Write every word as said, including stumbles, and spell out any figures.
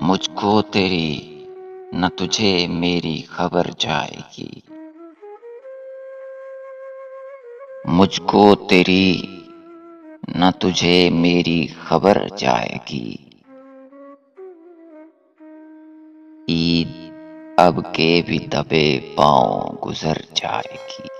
मुझको तेरी न तुझे मेरी खबर जाएगी। मुझको तेरी न तुझे मेरी खबर जाएगी। ईद अब के भी दबे पांव गुजर जाएगी।